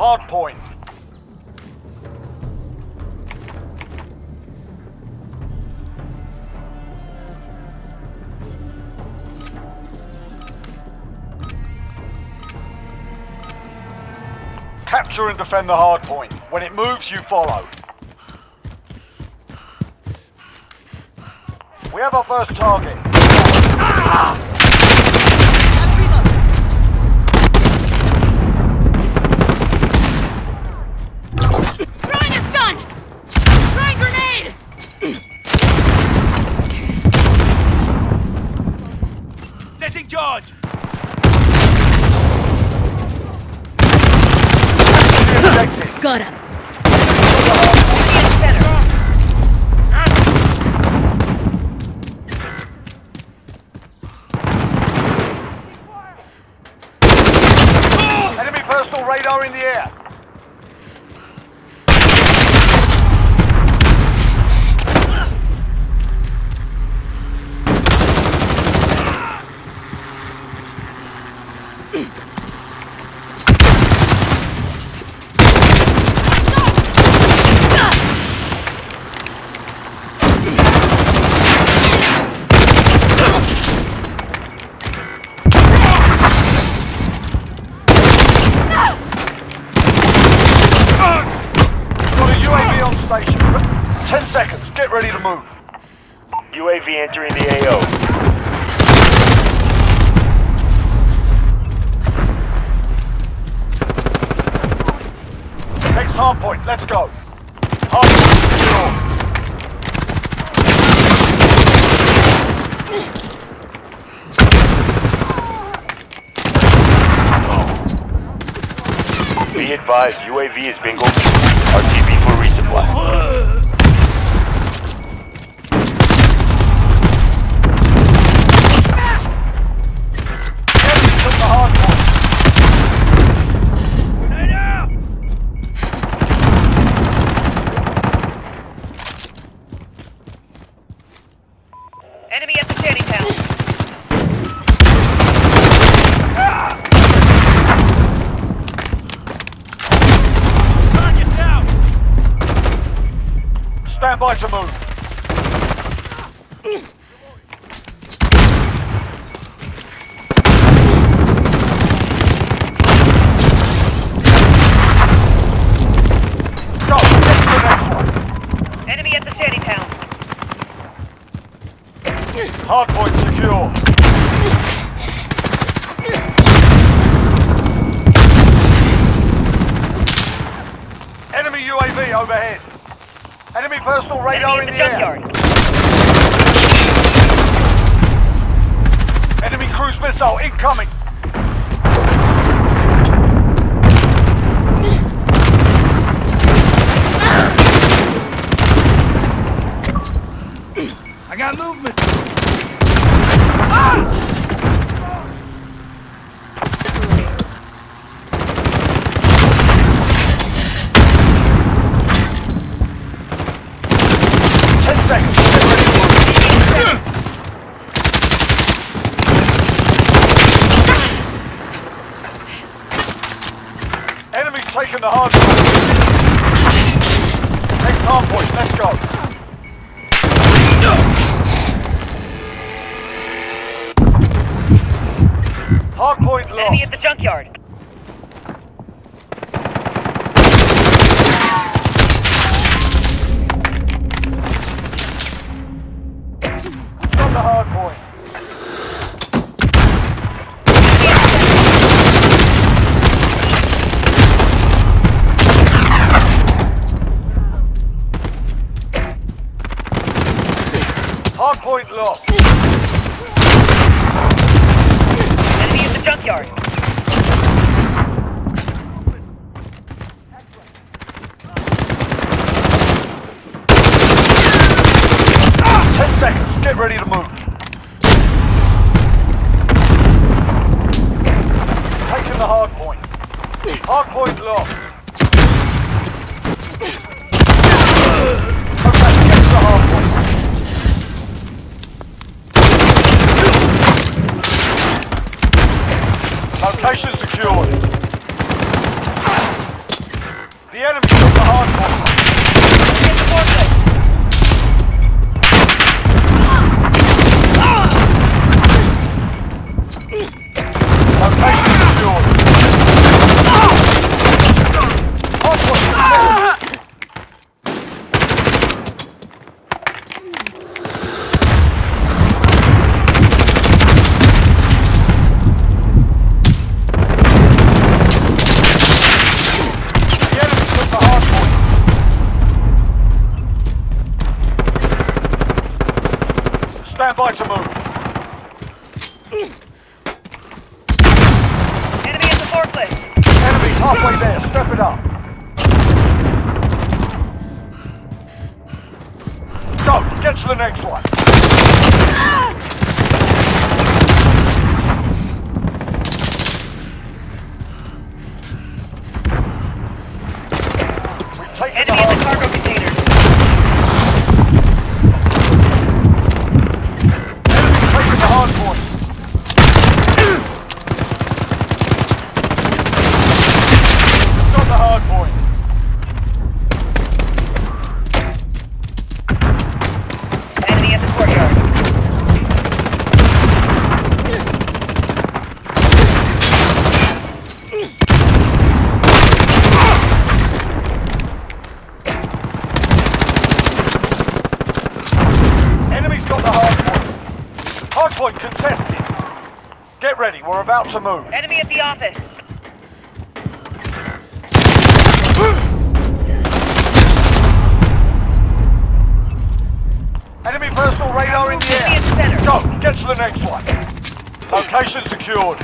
Hardpoint. Capture and defend the hardpoint. When it moves, you follow. We have our first target. Throwing a stun! Throwing grenade! Setting charge! Got him! Enemy personal radar in the air. Station. 10 seconds. Get ready to move. UAV entering the AO. Next hardpoint. Let's go. Hardpoint secure. Be advised, UAV is bingo. RTB for resupply. Enemy at the shanty town. Stand by to move. Go, get to the next one. Enemy at the shanty town. Hardpoint secure. Enemy UAV overhead. Enemy personal radar in the air. Enemy cruise missile incoming. I got movement! Ah! 10 seconds. Get ready to move. Enemy's taking the hard point. Next hard point. Let's go. Hardpoint lost. Enemy at the junkyard. Got the hardpoint. Hardpoint lost. Enemy at the junkyard. Ah! 10 seconds. Get ready to move. Taking the hardpoint. Hardpoint lost. Okay, get to the hardpoint. Stand by to move. Enemy at the forklift. Enemies halfway there. Step it up. Go. Get to the next one. We've taken Enemy at the cargo container. Enemies taking the hard point. Got the hard point. Enemy at the courtyard. Enemy's got the hard point. Hard point contested. Get ready, we're about to move. Enemy at the office. Enemy personal radar in the Enemy at the air. center. Go, get to the next one. Location secured.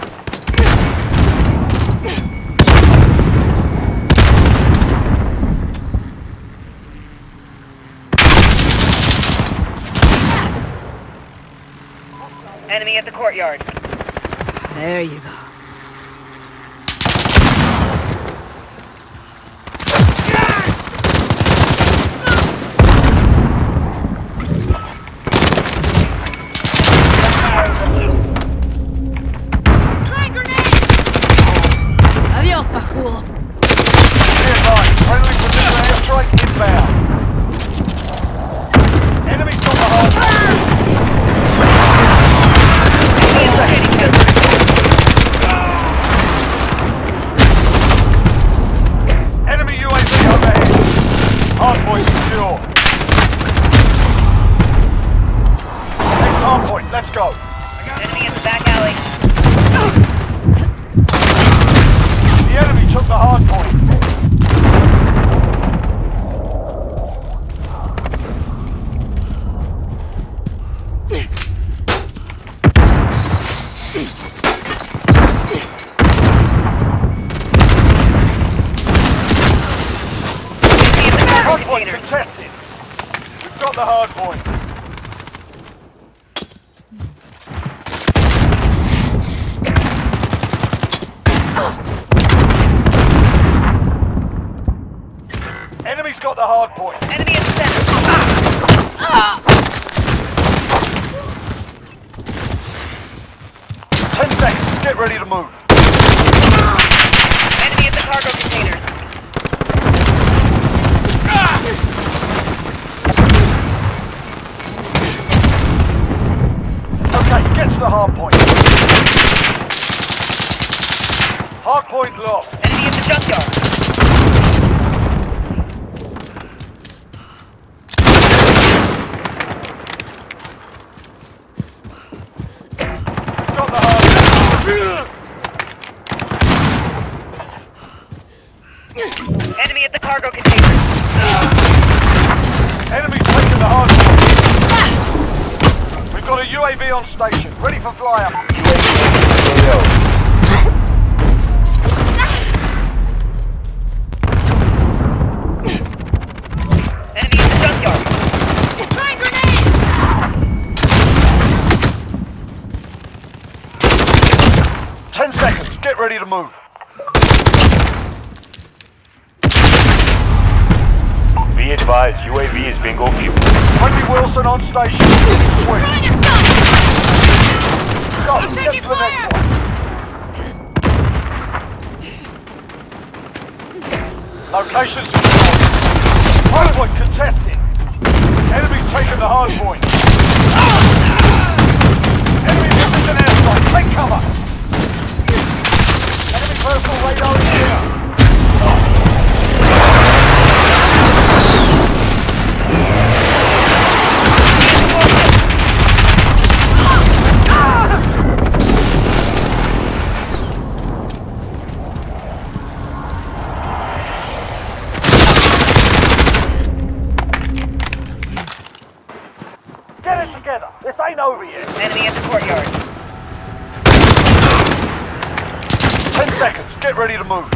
Enemy at the courtyard. There you go. Adiós, pajudo. Stand by. Friendly precision airstrike inbound. Enemy's got the hard point. Enemy UAV overhead. Hardpoint secure. Next hardpoint, let's go. Enemy in the back alley. The enemy took the hardpoint. Enemy in the cargo Hardpoint container. contested. We've got the hardpoint. Enemy's got the hardpoint. Enemy at the center. 10 seconds. Get ready to move. Enemy at the cargo container. Okay, get to the hardpoint. Hardpoint lost. Enemy at the junkyard. Got the hardpoint. Enemy at the cargo container. Enemy's taking the hardpoint. We've got a UAV on station, ready for flyout. Enemy at the junkyard. Throwing grenade! 10 seconds. Get ready to move. Be advised, UAV is bingo fuel. Wendy Wilson on station. Switch. Throwing a stun! Go, I'm get taking to the next fire! one. Location secured. Hardpoint contested. Enemy's taking the hardpoint. Enemy misses an airstrike. Take cover. Enemy personal radar in the air. Get it together. This ain't over yet. Enemy at the courtyard. 10 seconds. Get ready to move.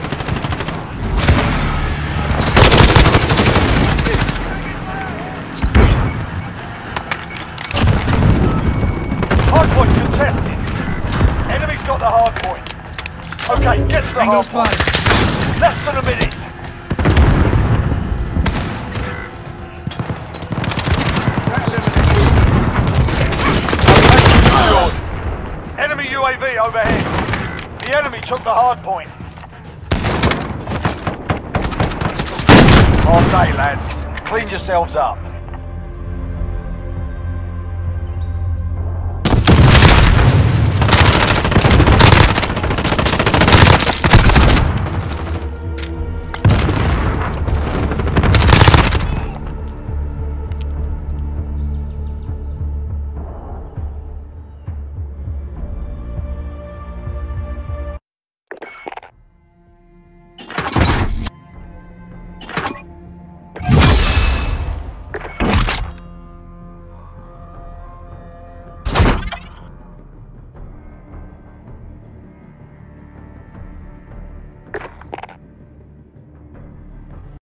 Hardpoint contested. Enemy's got the hardpoint. Okay, get to the Tango hardpoint. spotted. Less than a minute. Enemy UAV overhead. The enemy took the hardpoint. All day, lads. Clean yourselves up.